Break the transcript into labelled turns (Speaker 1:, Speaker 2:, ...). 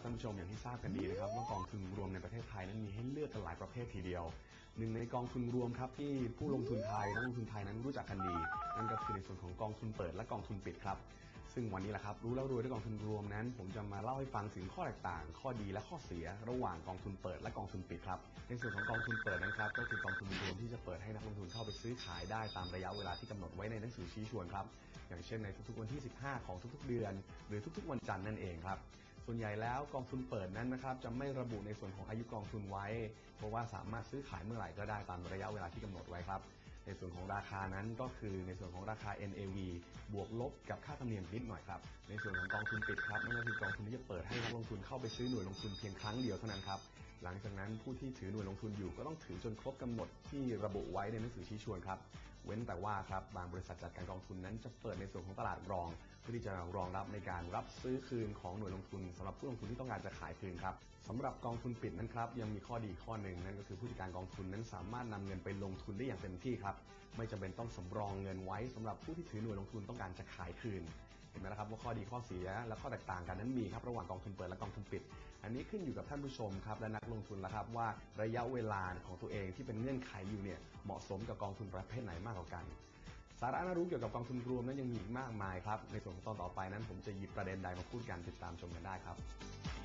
Speaker 1: านผู้ชมอย่างที่ทราบกันดีนะครับว่ากองทุนรวมในประเทศไทยนั้นมีให้เลือกกันหลายประเภททีเดียวหนึ่งในกองทุนรวมครับที่ผู้ลงทุนไทยนักลงทุนไทยนั้นรู้จักกันดีนั่นก็คือในส่วนของกองทุนเปิดและกองทุนปิดครับซึ่งวันนี้แหละครับรู้แล้วรวยด้วยกองทุนรวมนั้นผมจะมาเล่าให้ฟังถึงข้อแตกต่างข้อดีและข้อเสียระหว่างกองทุนเปิดและกองทุนปิดครับในส่วนของกองทุนเปิดนะครับก็คือกองทุนรวมที่จะเปิดให้นักลงทุนเข้าไปซื้อขายได้ตามระยะเวลาที่กำหนดไว้ในหนังสือชี้ชวนครับอย่างเช่นในทุกๆวันที่15ของทุกๆเดือนหรือทุกๆวันจันทร์นั่นเองครับส่วนใหญ่แล้วกองทุนเปิดนั้นนะครับจะไม่ระบุในส่วนของอายุกองทุนไว้เพราะว่าสามารถซื้อขายเมื่อไหร่ก็ได้ตามระยะเวลาที่กำหนดไว้ครับในส่วนของราคานั้นก็คือในส่วนของราคา NAV บวกลบกับค่าธรรมเนียมนิดหน่อยครับในส่วนของกองทุนปิดครับนั่นก็คือกองทุนที่จะเปิดให้นักลงทุนเข้าไปซื้อหน่วยลงทุนเพียงครั้งเดียวเท่านั้นครับหลังจากนั้นผู้ที่ถือหน่วยลงทุนอยู่ก็ต้องถือจนครบกำหนดที่ระบุไว้ในหนังสือชี้ชวนครับเว้นแต่ว่าครับบางบริษัทจัดการกองทุนนั้นจะเปิดในส่วนของตลาดรองเพื่อที่จะรองรับในการรับซื้อคืนของหน่วยลงทุนสำหรับผู้ลงทุนที่ต้องการจะขายคืนครับสำหรับกองทุนปิดนั้นครับยังมีข้อดีข้อหนึ่งนั่นก็คือผู้จัดการกองทุนนั้นสามารถนำเงินไปลงทุนได้อย่างเต็มที่ครับไม่จำเป็นต้องสำรองเงินไว้สำหรับผู้ที่ถือหน่วยลงทุนต้องการจะขายคืนเห็นไหมล่ะครับว่าข้อดีข้อเสียและข้อแตกต่างกันนั้นมีครับระหว่างกองทุนเปิดและกองทุนปิดอันนี้ขึ้นอยู่กับท่านผู้ชมครับและนักลงทุนแล้วครับว่าระยะเวลาของตัวเองที่เป็นเงื่อนไขอยู่เนี่ยเหมาะสมกับกองทุนประเภทไหนมากกว่ากันสาระน่ารู้เกี่ยวกับกองทุนรวมนั้นยังมีอีกมากมายครับในส่วนของตอนต่อไปนั้นผมจะหยิบประเด็นใดมาพูดกันติดตามชมกันได้ครับ